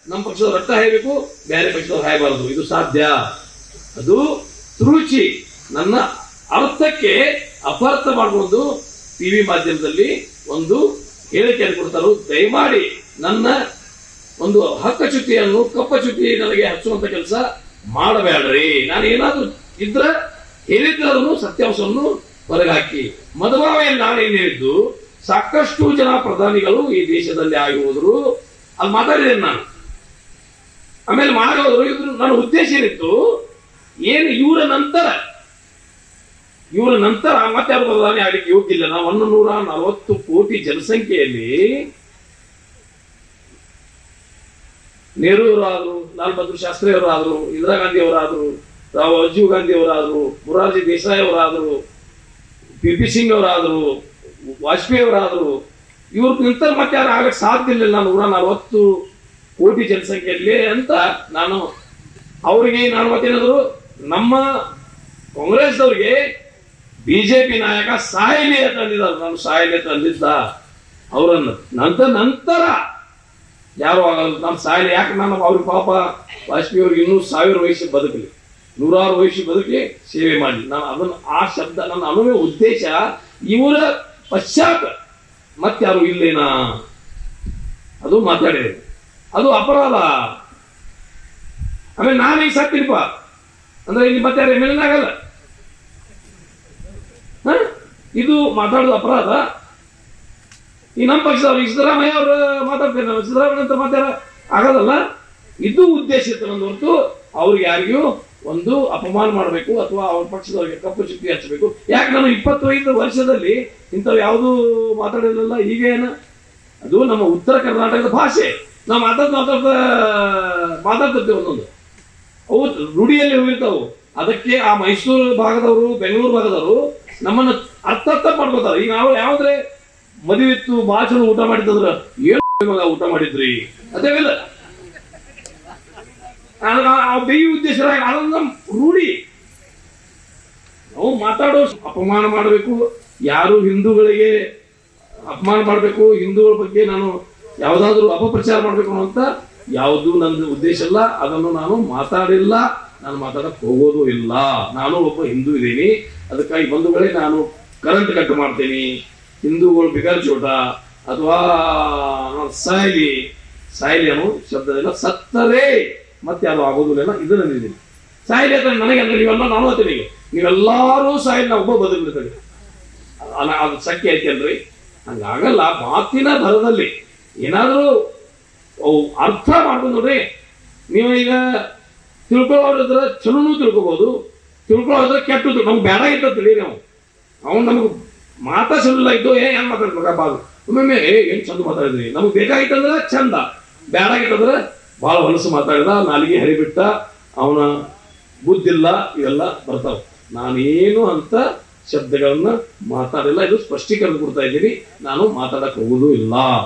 ನಮ್ಮ ಪಕ್ಷದ ರಕ್ತ ಹಾಯಬೇಕು, ಬೇರೆ ಪಕ್ಷದವ್ರು ಹಾಯಬಾರದು. ಇದು ಸಾಧ್ಯ. ಅದು ರುಚಿ ನನ್ನ ಅರ್ಥಕ್ಕೆ ಅಪಾರ್ಥ ಮಾಡಿಕೊಂಡು ಟಿವಿ ಮಾಧ್ಯಮದಲ್ಲಿ ಒಂದು ಹೇಳಿಕೆಯನ್ನು ಕೊಡ್ತಾರೋ, ದಯಮಾಡಿ ನನ್ನ ಒಂದು ಹಕ್ಕಚ್ಯುತಿಯನ್ನು ಕಪ್ಪಚ್ಯುತಿ ನನಗೆ ಹಚ್ಚುವಂತ ಕೆಲಸ ಮಾಡಬೇಡ್ರಿ. ನಾನು ಏನಾದ್ರೂ ಇದ್ರ ಹೇಳಿದ್ದನ್ನು ಸತ್ಯಾಂಶವನ್ನು ಹೊರಗಾಕಿ. ಮಧುಬಾವೆಯಲ್ಲಿ ನಾನು ಏನ್ ಹೇಳಿದ್ದು, ಸಾಕಷ್ಟು ಜನ ಪ್ರಧಾನಿಗಳು ಈ ದೇಶದಲ್ಲಿ ಆಗಿ ಹೋದ್ರು, ಅಲ್ಲಿ ಮಾತಾಡಿದ್ದೇನೆ ನಾನು. ಆಮೇಲೆ ಮಾಡೋದ್ರು. ಇದ್ರ ನನ್ನ ಉದ್ದೇಶ ಏನಿತ್ತು, ಏನು ಇವರ ನಂತರ ಮತ್ತೆ ಯಾರು ಪ್ರಧಾನಿ ಆಗ್ಲಿಕ್ಕೆ ಯೋಗ್ಯ ಇಲ್ಲ. ನಾವು 140 ಕೋಟಿ ಜನಸಂಖ್ಯೆಯಲ್ಲಿ ನೆಹರು ಅವರಾದ್ರು, ಲಾಲ್ ಬಹದ್ದೂರ್ ಶಾಸ್ತ್ರಿ ಅವರಾದ್ರು, ಇಂದಿರಾ ಗಾಂಧಿ ಅವರಾದ್ರು, ರಾಜೀವ್ ಗಾಂಧಿ ಅವರಾದ್ರು, ಮೊರಾರ್ಜಿ ದೇಸಾಯಿ ಅವರಾದ್ರು, ಪಿ ಸಿಂಗ್ ಅವರಾದ್ರು, ವಾಜಪೇಯಿ ಅವರಾದ್ರು, ಇವ್ರ ನಂತರ ಮತ್ತೆ ಯಾರು ಆಗಕ್ಕೆ ಸಾಧ್ಯ ಇಲ್ಲ. 140 ಕೋಟಿ ಜನಸಂಖ್ಯೆಯಲ್ಲಿ ಅಂತ ನಾನು ಅವರಿಗೆ ಮತ್ತೇನಾದ್ರು, ನಮ್ಮ ಕಾಂಗ್ರೆಸ್ದವ್ರಿಗೆ ಬಿಜೆಪಿ ನಾಯಕ ಸಾಯಲಿ ತಂದಿದ್ದಾರೆ. ನಾನು ಸಾಯಲಿ ತಂದಿದ್ದ ಅವರನ್ನು ನಂತರ ಯಾರು ಆಗಲ್ಲ. ನಾನು ಸಾಯಲಿ ಯಾಕೆ, ನಾನು ಅವ್ರಿಗೆ ಪಾಪ ವಾಜಪೇಯಿ ಅವ್ರಿಗೆ ಇನ್ನೂ 1000 ವಯಸ್ಸು ಬದುಕಲಿ, 100 ವಯಸ್ಸು ಬದುಕಲಿ, ಸೇವೆ ಮಾಡಲಿ. ನಾನು ಅದನ್ನು ಆ ಶಬ್ದ ನನ್ನ ಅನುವೇ ಉದ್ದೇಶ. ಇವರ ಪಶ್ಚಾತ್ ಮತ್ತಾರು ಇಲ್ಲೇನಾ ಅದು ಮಾತಾಡಿದೆ, ಅದು ಅಪರಾಧ. ಆಮೇಲೆ ನಾನು ಈಗ ಸತ್ತಿನಪ್ಪ ಅಂದ್ರೆ ಇಲ್ಲಿ ಮತ್ತೆ ಯಾರು ಎಮ್ ಎಲ್ ಆಗಲ್ಲ. ಇದು ಮಾತಾಡೋದು ಅಪರಾಧ. ಈ ನಮ್ಮ ಪಕ್ಷದವ್ರು ಸಿದ್ದರಾಮಯ್ಯ ಅವರು ಮಾತಾಡ್ತಾರೆ, ನಾವು ಸಿದ್ದರಾಮಯ್ಯ ಅಂತ ಮಾತಾಡ ಆಗೋದಲ್ಲ. ಇದು ಉದ್ದೇಶ ಇತ್ತು ನಂದು ಹೊರತು ಅವ್ರಿಗೆ ಯಾರಿಗೂ ಒಂದು ಅಪಮಾನ ಮಾಡಬೇಕು ಅಥವಾ ಅವ್ರ ಪಕ್ಷದವರಿಗೆ ಕಪ್ಪು ಚುಕ್ಕಿ ಹಚ್ಚಬೇಕು. ಯಾಕೆ ನಾನು 25 ವರ್ಷದಲ್ಲಿ ಇಂಥವು ಯಾವುದೂ ಮಾತಾಡಿರಲಿಲ್ಲ. ಈಗೇನು ಅದು ನಮ್ಮ ಉತ್ತರ ಕರ್ನಾಟಕದ ಭಾಷೆ. ನಾವು ಮಾತಾಡ್ತಿರ್ತೇವೆ ಒಂದೊಂದು, ಅವು ರೂಢಿಯಲ್ಲಿ ಹೋಗಿರ್ತಾವು. ಅದಕ್ಕೆ ಆ ಮೈಸೂರು ಭಾಗದವರು, ಬೆಂಗಳೂರು ಭಾಗದವರು ನಮ್ಮನ್ನು ಅರ್ಥ ಮಾಡ್ಕೋತಾರೆ. ಈಗ ನಾವು ಯಾವ್ದ್ರೆ ಮದುವೆ ಇತ್ತು, ಭಾಷಣ ಊಟ ಮಾಡಿದ್ರ ಏನು ಊಟ ಮಾಡಿದ್ರಿ ಅದೇವಿಲ್ಲ, ಬೇಯಿ ಉದ್ದೇಶ ಅದೊಂದು ನಮ್ಮ ರೂಢಿ. ನಾವು ಮಾತಾಡೋ ಅಪಮಾನ ಮಾಡಬೇಕು, ಯಾರು ಹಿಂದೂಗಳಿಗೆ ಅಪಮಾನ ಮಾಡಬೇಕು, ಹಿಂದೂಗಳ ಬಗ್ಗೆ ನಾನು ಯಾವುದಾದ್ರೂ ಅಪಪ್ರಚಾರ ಮಾಡಬೇಕು ಅನ್ನೋಂತ ಯಾವುದು ನನ್ನ ಉದ್ದೇಶ ಇಲ್ಲ. ಅದನ್ನು ನಾನು ಮಾತಾಡಿಲ್ಲ, ನಾನು ಮಾತಾಡಕ್ ಹೋಗೋದು ಇಲ್ಲ. ನಾನು ಒಬ್ಬ ಹಿಂದೂ ಇದ್ದೀನಿ. ಅದಕ್ಕಾಗಿ ಬಂಧುಗಳೇ, ನಾನು ಕರೆಂಟ್ ಕಟ್ ಮಾಡ್ತೀನಿ. ಹಿಂದೂಗಳು ಬಿಗರ್ ಚೋಟ ಅಥವಾ ಸಾಯಲಿ ಅನ್ನೋ ಶಬ್ದದಿಂದ ಸತ್ತರೇ ಮತ್ತೆ ಯಾರು ಆಗೋದಿಲ್ಲ. ಇದನ್ನ ನಿಂದಿದ್ದೀನಿ. ಸಾಯಲಿ ಅಂತ ನನಗೆ ಅಂದ್ರೆ ನೀವೆಲ್ಲ ನಾನು ಹೇಳ್ತೀನಿ, ನೀವೆಲ್ಲಾರು ಸಾಯಲಿ, ನಾವು ಒಬ್ಬ ಬದುಕಿರ್ತೀವಿ, ಅದು ಸಂಖ್ಯೆ ಐತಿ ಅಲ್ರಿ. ಹಂಗಾಗಲ್ಲ. ಮಾತಿನ ಭರದಲ್ಲಿ ಏನಾದ್ರೂ ಅರ್ಥ ಮಾಡ್ಕೊಂಡು ನೋಡ್ರಿ. ನೀವು ಈಗ ತಿಳ್ಕೊಳ್ಳೋದ್ರ ಚಲೋನು ತಿಳ್ಕೊಬಹುದು, ತಿಳ್ಕೊಳ್ಳೋದ್ರ ಕೆಟ್ಟದ್ದು. ನಮ್ಗೆ ಬೇಡ ಇದ್ದ ತಿಳಿ ನಾವು, ಅವ್ನು ನಮ್ಗೆ ಮಾತಾ ಚಲೋ ಇದ್ದು ಏನ್ ಮಾತಾಡ್ಬೇಕ ಬಾದು ಒಮ್ಮೊಮ್ಮೆ ಏನ್ ಚಂದ ಮಾತಾಡಿದ್ರಿ, ನಮ್ಗೆ ಬೇಕಾಗಿತ್ತಂದ್ರೆ ಚಂದ, ಬೇಡ ಆಗಿತ್ತಂದ್ರೆ ಬಹಳ ಹೊಲಸು ಮಾತಾಡಿದ, ನಾಲಿಗೆ ಹರಿಬಿಟ್ಟ, ಅವನ ಬುದ್ಧಿಲ್ಲ, ಇವೆಲ್ಲ ಬರ್ತಾವ. ನಾನೇನು ಅಂತ ಶಬ್ದಗಳನ್ನ ಮಾತಾಡಿಲ್ಲ. ಇದು ಸ್ಪಷ್ಟೀಕರಣ ಕೊಡ್ತಾ ಇದ್ದೀನಿ. ನಾನು ಮಾತಾಡಕ್ ಹೋಗುದು ಇಲ್ಲ.